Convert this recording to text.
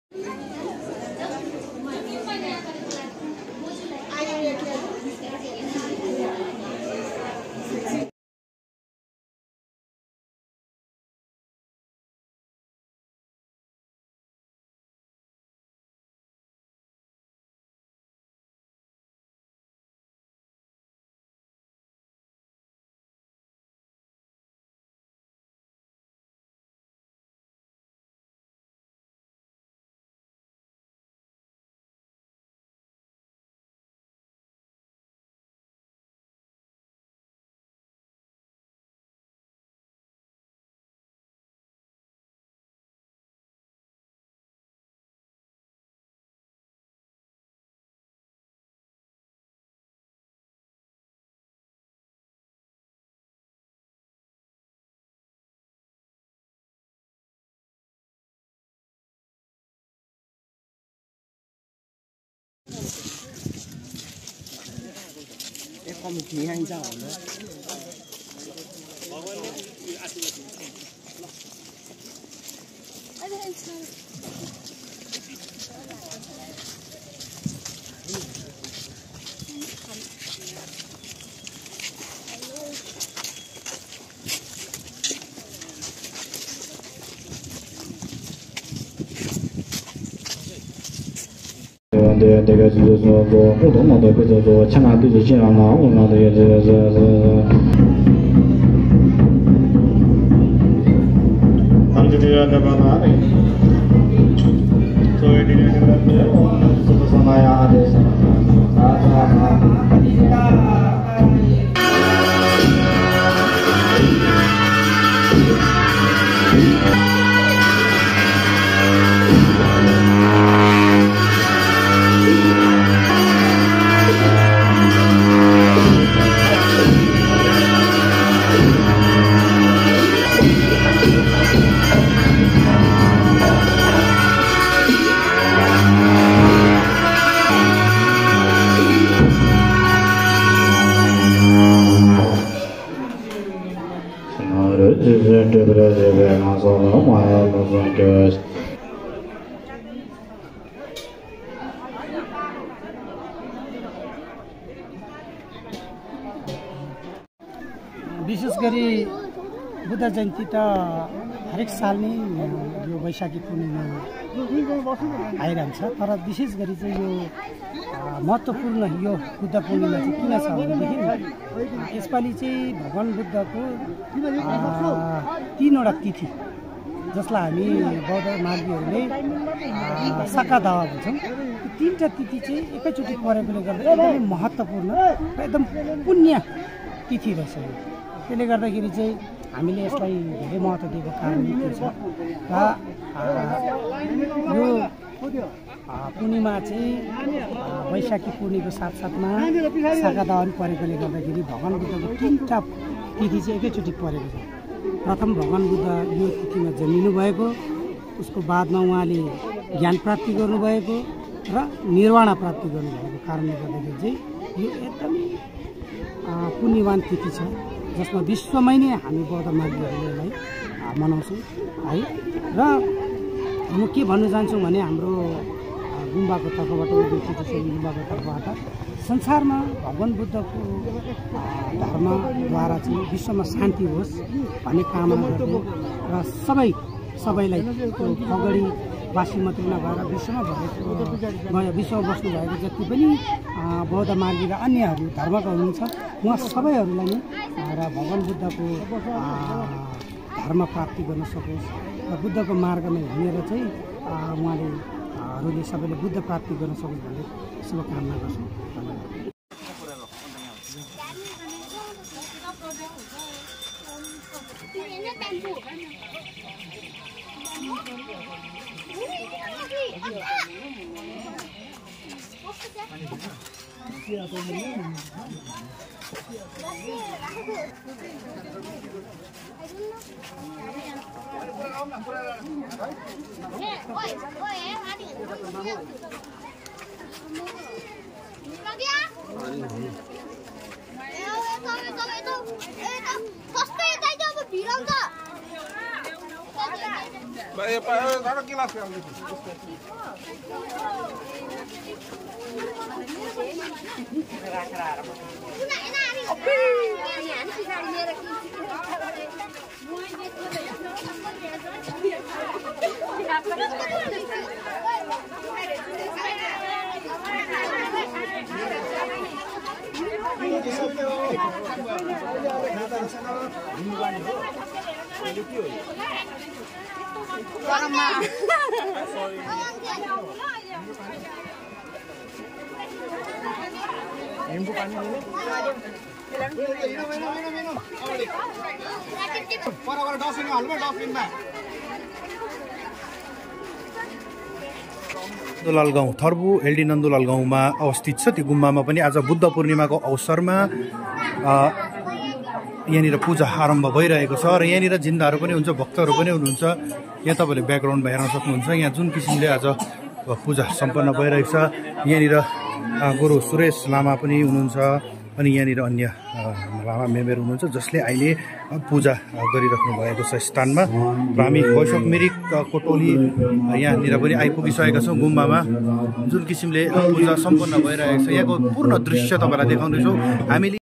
कम किहाइन्छ भन्दा这个就是说互动的，或者说强大对着进来嘛，我们的也是咱们这边的吧，哪里？作为这个我们是什么呀？这是विशेष गरी बुद्ध जयन्ती त हरेक साल नै यो वैशाखी पूर्णिमा आइरहन्छ तर विशेष गरी चाहिँ यो महत्त्वपूर्ण यो बुद्ध पूर्णिमा चाहिँ किन छ भनेदेखि यसपालि चाहिँ भगवान बुद्धको 3 वटा तिथि जसलाई हामी बौद्ध मार्गीहरूले साकादावा भन्छौँ। 3टा तिथि चाहिँ एकैचोटि परेकोले गर्दा एकदमै महत्त्वपूर्ण र एकदम पुण्य तिथि रहेछ। त्यसले गर्दाखेरि चाहिँ हामीले यसलाई धेरै महत्त्व दिएको कारण के छ र यो पूर्णिमा चाहिँ वैशाखी पूर्णिमाको साथसाथमा साकादावा पनि परेकोले गर्दाखेरि भगवान बुद्धको 3टा तिथि चाहिँ एकैचोटि परेको छ। प्रथम भगवान बुद्ध यो तिथिमा जन्मिनु भएको, उसको बादमा उहाँले ज्ञान प्राप्ति गर्नुभएको र निर्वाण प्राप्ति गर्नुभएको कारणले गर्दाखेरि चाहिँ यो एकदमै पुण्यवान तिथि छ जसमा विश्वमै नै हामी बौद्ध मार्गीहरूले यसलाई मनाउँछौँ है। र म के भन्न चाहन्छौँ भने हाम्रो गुम्बाको तर्फबाट गुम्बाको तर्फबाट संसारमा भगवान बुद्धको धर्मद्वारा चाहिँ विश्वमा शान्ति होस् भन्ने कामना गर्दै र सबैलाई खगडी वासी मात्रै नभएर विश्वमा विश्वमा बस्नुभएको जति पनि बौद्ध मार्गी र अन्यहरू धर्मका हुनुहुन्छ उहाँ सबैहरूलाई नै र भगवान बुद्धको धर्म प्राप्ति गर्न सकोस् र बुद्धको मार्गमा हिँडेर चाहिँ उहाँले सबैले बुद्ध प्राप्ति गर्न सकोस् भन्ने शुभकामना गर्छु। नन्दुलाल गाउँ थर्बु एलडी नन्दुलाल गाउँमा अवस्थित छ। त्यो गुम्बामा पनि आज बुद्ध पूर्णिमाको अवसरमा यहाँनिर पूजा आरम्भ भइरहेको छ र यहाँनिर जिन्दाहरू पनि हुन्छ, भक्तहरू पनि हुनुहुन्छ। यहाँ तपाईँले ब्याकग्राउन्डमा हेर्न सक्नुहुन्छ। यहाँ जुन किसिमले आज पूजा सम्पन्न भइरहेको छ। यहाँनिर गुरु सुरेश लामा पनि हुनुहुन्छ अनि यहाँनिर अन्य लामा मेम्बर हुनुहुन्छ जसले अहिले पूजा गरिराख्नु भएको छ स्थानमा। र हामी वैशाख मिरिक कोटोली यहाँनिर पनि आइपुगिसकेका छौँ गुम्बामा। जुन किसिमले पूजा सम्पन्न भइरहेको छ यहाँको पूर्ण दृश्य तपाईँलाई देखाउँदैछौँ हामीले।